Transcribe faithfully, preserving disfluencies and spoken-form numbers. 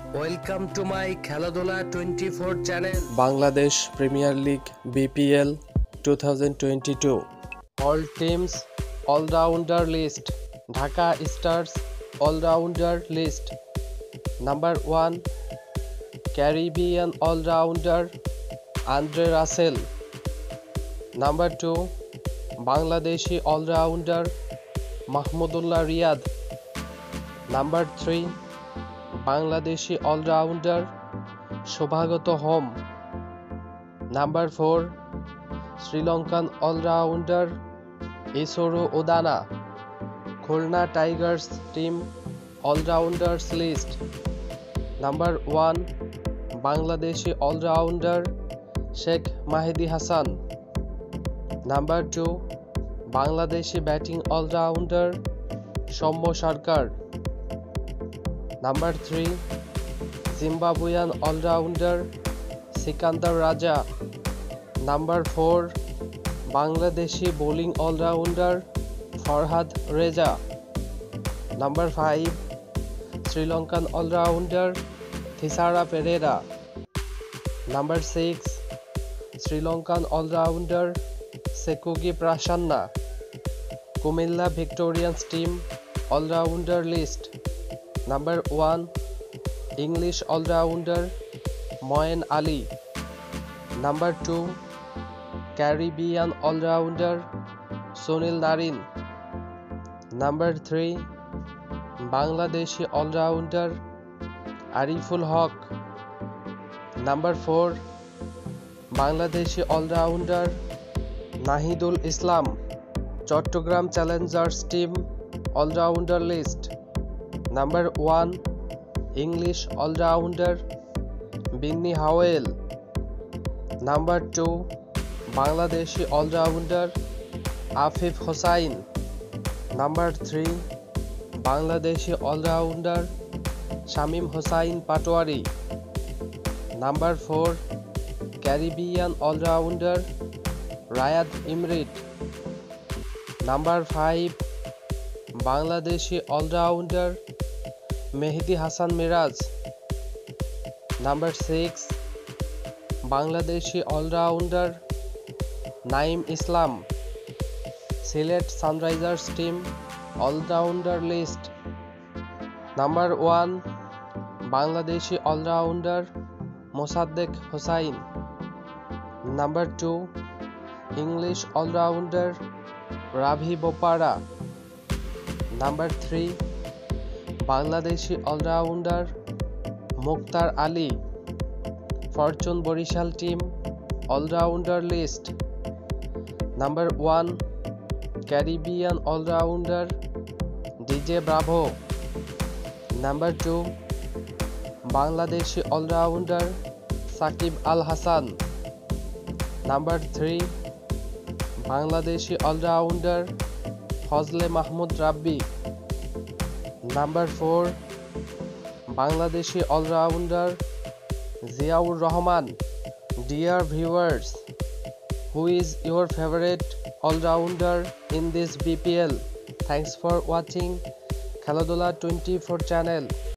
Welcome to my খেলাধুলা twenty four channel. Bangladesh Premier League BPL twenty twenty-two all teams allrounder list. Dhaka Stars allrounder list. Number one, Caribbean allrounder Andre Russell. Number two, Bangladeshi allrounder Mahmudullah Riyad. Number three, Bangladeshi allrounder Shuvagata Hom. Number four, Sri Lankan allrounder Isuru Udana. Khulna Tigers team allrounders list. Number one, Bangladeshi allrounder Sheikh Mahedi Hasan. Number two, Bangladeshi batting allrounder Soumya Sarkar. Number three, Zimbabwean allrounder Sikandar রাজা। Number four, Bangladeshi bowling allrounder Farhad Reza. Number five, Sri Lankan allrounder Thisara Perera. Number six, Sri Lankan allrounder Seekkuge Prasanna. Comilla Victorians team allrounder list. Number one, English allrounder Moeen Ali. Number two, Caribbean allrounder Sunil Narine. Number three, Bangladeshi allrounder Ariful Haque. Number four, Bangladeshi allrounder Nahidul Islam. Chattogram Challengers team allrounder list. Number one, English allrounder Benny Howell. Number two, Bangladeshi allrounder Afif Hossain. Number three, Bangladeshi allrounder Shamim Hossain Patwari. Number four, Caribbean allrounder Rayad Emrit. Number five, Bangladeshi allrounder Mehedi Hasan Miraz. Number six, Bangladeshi allrounder Naim Islam. Sylhet Sunrisers team allrounder list. Number one, Bangladeshi allrounder Mosaddek Hossain. Number two, English allrounder Ravi Bopara. Number three, Bangladeshi allrounder Mukhtar Ali. Fortune Barishal team allrounder list. Number one, Caribbean allrounder DJ Bravo. Number two, Bangladeshi allrounder Shakib Al Hasan. Number three, Bangladeshi allrounder Fazle Mahmud Rabbi. Number four, Bangladeshi allrounder Ziaur Rahman. Dear viewers, who is your favorite all-rounder in this B P L? Thanks for watching খেলাধুলা twenty four channel.